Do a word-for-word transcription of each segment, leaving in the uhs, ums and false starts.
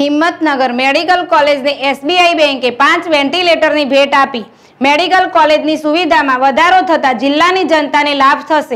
Himmatnagar medical કોલેજને SBI બેંકે પાંચ વેન્ટિલેટરની ભેટ આપી। મેડિકલ કોલેજની સુવિધામાં વધારો થતા જિલ્લાની જનતાને લાભ થશે।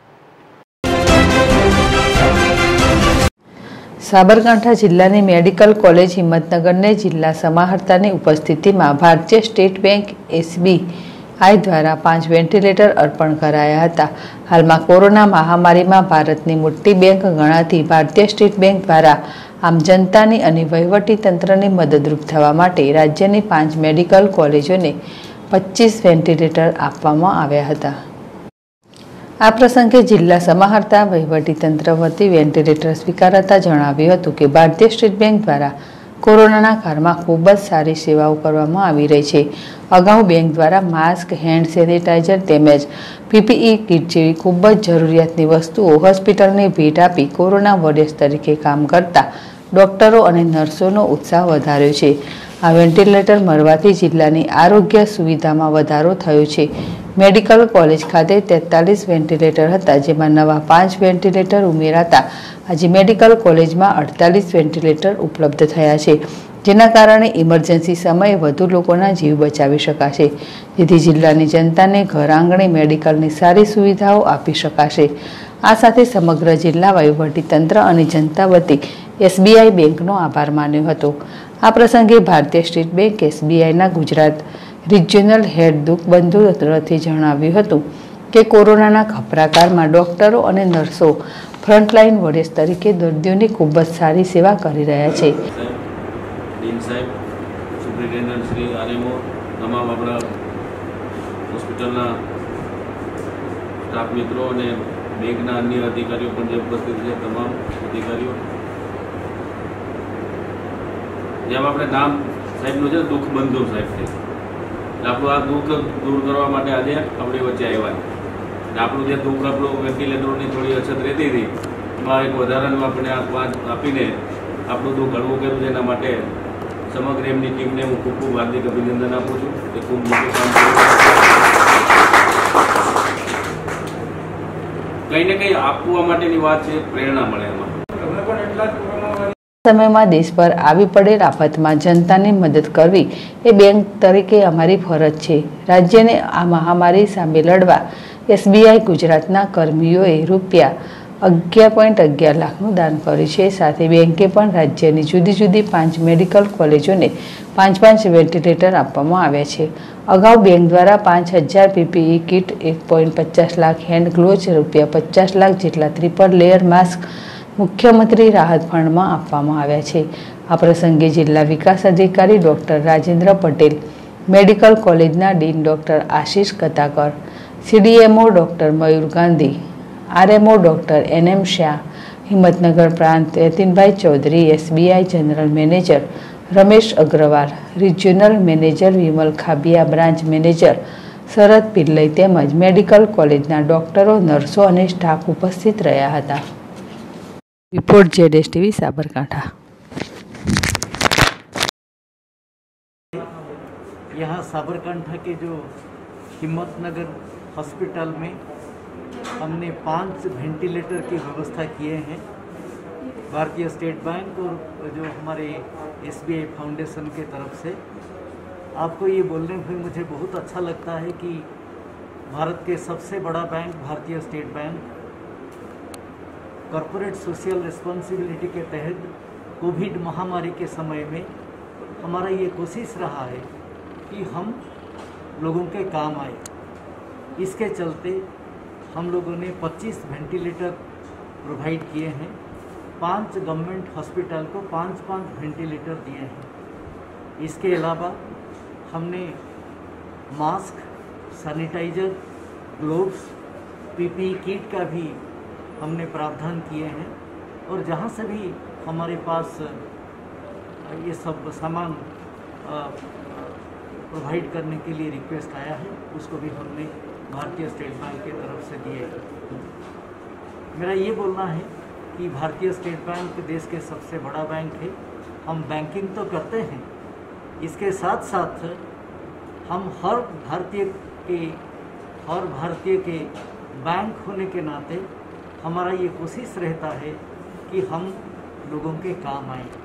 સાબરકાંઠા જિલ્લાની મેડિકલ કોલેજ હિંમતનગરને જિલ્લા સમાહર્તાની ઉપસ્થિતિમાં ભારતીય સ્ટેટ બેંક એસબીઆઈ દ્વારા પાંચ વેન્ટિલેટર અર્પણ કરાયા હતા। હાલમાં કોરોના મહામારીમાં ભારતની મોટી બેંક ગણાતી ભારતીય સ્ટેટ બેંક દ્વારા આમ જનતાની અને વહીવટી તંત્રને મદદરૂપ થવા માટે રાજ્યની પાંચ મેડિકલ કોલેજોને પચીસ વેન્ટિલેટર આપવામાં આવ્યા હતા। આ પ્રસંગે જિલ્લા સમાહર્તા વહીવટી તંત્ર વતી વેન્ટિલેટર સ્વીકારતા જણાવ્યું હતું કે ભારતીય સ્ટેટ બેંક દ્વારા કોરોનાના કાળમાં ખૂબ જ સારી સેવાઓ કરવામાં આવી રહી છે। અગાઉ બેંક દ્વારા માસ્ક, હેન્ડ સેનિટાઈઝર તેમજ પીપીઈ કીટ જેવી ખૂબ જ જરૂરિયાતની વસ્તુઓ હોસ્પિટલને ભેટ આપી કોરોના વોરિયર્સ તરીકે કામ કરતા ડોક્ટરો અને નર્સોનો ઉત્સાહ વધાર્યો છે। આ વેન્ટિલેટર મળવાથી જિલ્લાની આરોગ્ય સુવિધામાં વધારો થયો છે। મેડિકલ કોલેજ ખાતે તેતાલીસ વેન્ટિલેટર હતા, જેમાં નવા પાંચ વેન્ટિલેટર ઉમેરાતા આજે મેડિકલ કોલેજમાં અડતાલીસ વેન્ટિલેટર ઉપલબ્ધ થયા છે, જેના કારણે ઇમરજન્સી સમયે વધુ લોકોના જીવ બચાવી શકાશે, જેથી જિલ્લાની જનતાને ઘર આંગણે મેડિકલની સારી સુવિધાઓ આપી શકાશે। આ સાથે સમગ્ર જિલ્લા વહીવટી તંત્ર અને જનતા વતી એસબીઆઈ બેંકનો આભાર માન્યો હતો। આ પ્રસંગે ભારતીય સ્ટેટ બેંક એસબીઆઈના ગુજરાત રિજિયોનલ હેડ દુઃખ બંધુ રથે જણાવ્યું હતું કે કોરોનાના ખપરાકાળમાં ડોક્ટરો અને નર્સો ફ્રન્ટલાઇન વોરિયર્સ તરીકે દર્દીઓની ખૂબ જ સારી સેવા કરી રહ્યા છે। ડીન સાહેબ, સુપ્રિન્ટેન્ડન્ટ શ્રી આરએમઓ, તમામ આપણા હોસ્પિટલના સ્ટાફ મિત્રો અને બેંકના અન્ય અધિકારીઓ પણ જે ઉપસ્થિત છે, તમામ અધિકારીઓ, જેમ આપણે નામ સાહેબનું છે દુઃખ બંધુ સાહેબ છે, આપણું આ દુઃખ દૂર કરવા માટે આજે આપણી વચ્ચે આવ્યા છે। આપણું જે દુઃખ આપણું વેન્ટિલેટરોની થોડી અછત રહેતી હતી, એમાં એક વધારાનું આપણે આ પાંચ આપીને આપણું દુઃખ હળવું કર્યું છે। એના માટે સમગ્ર એમની ટીમને હું ખૂબ ખૂબ હાર્દિક અભિનંદન આપું છું। એ ખૂબ મોટું કામ કંઈ ને કંઈ આપવા માટેની વાત છે, પ્રેરણા મળે એમાં। સમયમાં દેશ પર આવી પડેલ આફતમાં જનતાની મદદ કરવી એ બેંક તરીકે અમારી ફરજ છે। રાજ્યને આ મહામારી સામે લડવા એસબીઆઈ ગુજરાતના કર્મીઓએ રૂપિયા અગિયાર પોઈન્ટ અગિયાર લાખનું દાન કર્યું છે। સાથે બેંકે પણ રાજ્યની જુદી જુદી પાંચ મેડિકલ કોલેજોને પાંચ પાંચ વેન્ટિલેટર આપવામાં આવ્યા છે। અગાઉ બેંક દ્વારા પાંચ હજાર પીપીઈ કીટ, એક પોઈન્ટ પચાસ લાખ હેન્ડ ગ્લોવ્સ, રૂપિયા પચાસ લાખ જેટલા ત્રિપલ લેયર માસ્ક મુખ્યમંત્રી રાહત ફંડમાં આપવામાં આવ્યા છે। આ પ્રસંગે જિલ્લા વિકાસ અધિકારી ડોક્ટર રાજેન્દ્ર પટેલ, મેડિકલ કોલેજના dean doctor Ashish Katakar, CDMO doctor Mayur Gandhi, RMO doctor N M Shah, Himmatnagar પ્રાંત Yatinbhai Chaudhary, SBI general manager Ramesh Agarwal, regional manager Vimal Khabiya, branch manager Sharad Pillai તેમજ મેડિકલ કોલેજના ડોક્ટરો, નર્સો અને સ્ટાફ ઉપસ્થિત રહ્યા હતા। रिपोर्ट जेडेस टीवी साबरकांठा। यहाँ साबरकांठा के जो हिम्मतनगर हॉस्पिटल में हमने पांच वेंटिलेटर की व्यवस्था किए हैं। भारतीय स्टेट बैंक और जो हमारे एसबीआई फाउंडेशन के तरफ से आपको ये बोलने में मुझे बहुत अच्छा लगता है कि भारत के सबसे बड़ा बैंक भारतीय State Bank corporate social responsibility के तहत कोविड महामारी के समय में हमारा ये कोशिश रहा है कि हम लोगों के काम आए। इसके चलते हम लोगों ने पच्चीस वेंटिलेटर प्रोवाइड किए हैं। पांच गवर्नमेंट हॉस्पिटल को पांच पांच वेंटिलेटर दिए हैं। इसके अलावा हमने mask, sanitiser, gloves, PPE kit का भी हमने प्रावधान किए हैं। और जहाँ से भी हमारे पास ये सब सामान प्रोवाइड करने के लिए रिक्वेस्ट आया है, उसको भी हमने भारतीय स्टेट बैंक के तरफ से दिए। मेरा ये बोलना है कि भारतीय स्टेट बैंक देश के सबसे बड़ा बैंक है। हम बैंकिंग तो करते हैं, इसके साथ साथ हम हर भारतीय के हर भारतीय के बैंक होने के नाते हमारा ये कोशिश रहता है कि हम लोगों के काम आए।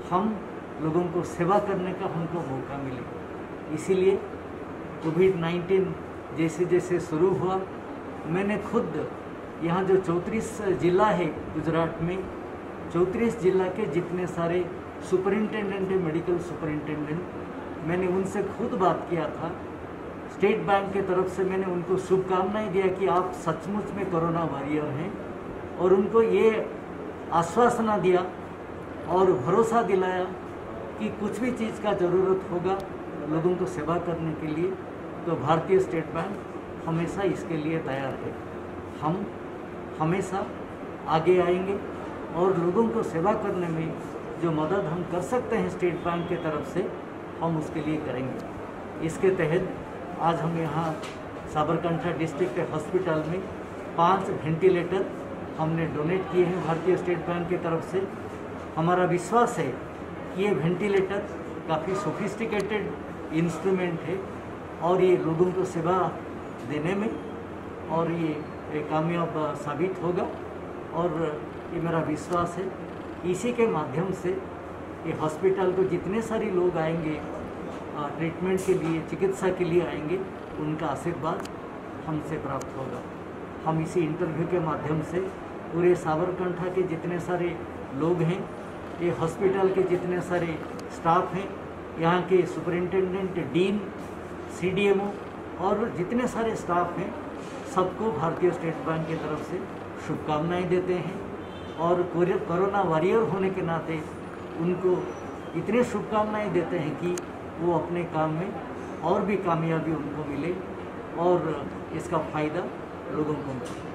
हम लोगों को सेवा करने का हमको मौका मिले। इसीलिए कोविड नाइन्टीन जैसे जैसे शुरू हुआ, मैंने खुद यहाँ जो चौंतीस जिला है गुजरात में, चौंतीस जिला के जितने सारे सुपरिंटेंडेंट है, मेडिकल सुपरिंटेंडेंट, मैंने उनसे खुद बात किया था। स्टेट बैंक के तरफ से मैंने उनको शुभकामनाएं दिया कि आप सचमुच में कोरोना वॉरियर हैं, और उनको ये आश्वासन दिया और भरोसा दिलाया कि कुछ भी चीज़ का ज़रूरत होगा लोगों को सेवा करने के लिए तो भारतीय स्टेट बैंक हमेशा इसके लिए तैयार है। हम हमेशा आगे आएंगे और लोगों को सेवा करने में जो मदद हम कर सकते हैं स्टेट बैंक के तरफ से, हम उसके लिए करेंगे। इसके तहत आज हम यहाँ साबरकांठा डिस्ट्रिक्ट हॉस्पिटल में पाँच वेंटिलेटर हमने डोनेट किए हैं भारतीय स्टेट बैंक के तरफ से। हमारा विश्वास है कि ये वेंटिलेटर काफ़ी सोफिस्टिकेटेड इंस्ट्रूमेंट है और ये लोगों को सेवा देने में और ये, ये कामयाब साबित होगा, और ये मेरा विश्वास है। इसी के माध्यम से ये हॉस्पिटल को जितने सारे लोग आएंगे ट्रीटमेंट के लिए, चिकित्सा के लिए आएंगे, उनका आशीर्वाद हमसे प्राप्त होगा। हम इसी इंटरव्यू के माध्यम से पूरे साबरकांठा के जितने सारे लोग हैं, ये हॉस्पिटल के जितने सारे स्टाफ हैं, यहाँ के सुपरिंटेंडेंट, डीन, सीडीएमओ और जितने सारे स्टाफ हैं, सबको भारतीय स्टेट बैंक की तरफ से शुभकामनाएं देते हैं, और कोरोना वॉरियर होने के नाते उनको इतने शुभकामनाएं देते हैं कि वो अपने काम में और भी कामयाबी उनको मिले और इसका फ़ायदा लोगों को मिले।